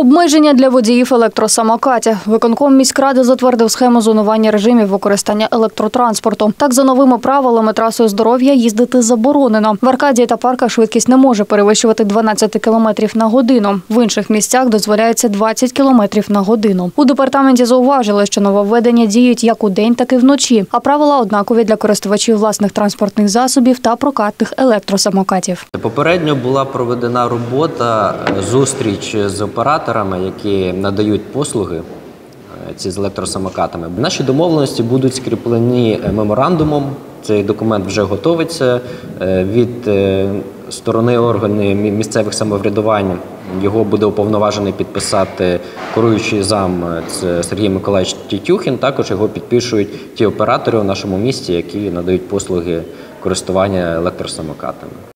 Обмеження для водіїв електросамокатів. Виконком міськради затвердив схему зонування режимів використання електротранспорту. Так, за новими правилами трасою Здоров'я їздити заборонено. В Аркадії та парках швидкість не може перевищувати 12 км на годину. В інших місцях дозволяється 20 км на годину. У департаменті зауважили, що нововведення діють як удень, так і вночі, а правила однакові для користувачів власних транспортних засобів та прокатних електросамокатів. Попередньо була проведена робота, зустріч з операторами, які надають послуги ці з електросамокатами. Наші домовленості будуть скріплені меморандумом. Цей документ вже готовиться від сторони органів місцевих самоврядувань. Його буде уповноважений підписати керуючий зам Сергій Миколаївич Тітюхін. Також його підпишуть ті оператори у нашому місті, які надають послуги користування електросамокатами.